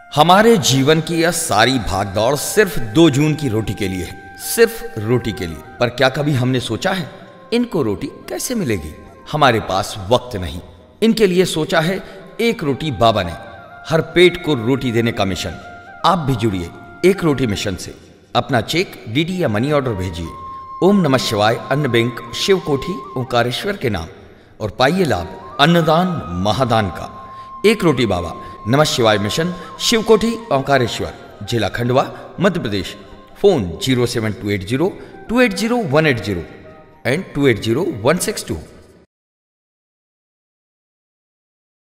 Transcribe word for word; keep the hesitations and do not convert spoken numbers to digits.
हमारे जीवन की यह सारी भागदौड़ सिर्फ दो जून की रोटी के लिए है, सिर्फ रोटी के लिए। पर क्या कभी हमने सोचा है इनको रोटी कैसे मिलेगी? हमारे पास वक्त नहीं। इनके लिए सोचा है एक रोटी बाबा ने, हर पेट को रोटी देने का मिशन। आप भी जुड़िए एक रोटी मिशन से। अपना चेक, डीडी या मनी ऑर्डर भेजिए ओम नमः शिवाय अन्न बैंक, शिव कोठी, ओंकारेश्वर के नाम, और पाइए लाभ अन्नदान महादान का। एक रोटी बाबा नमः शिवाय मिशन, शिव कोठी, ओंकारेश्वर, जिला Khandwa, Madhya Pradesh. Phone zero seven two eight zero two eight zero one eight zero and two eight zero one six to.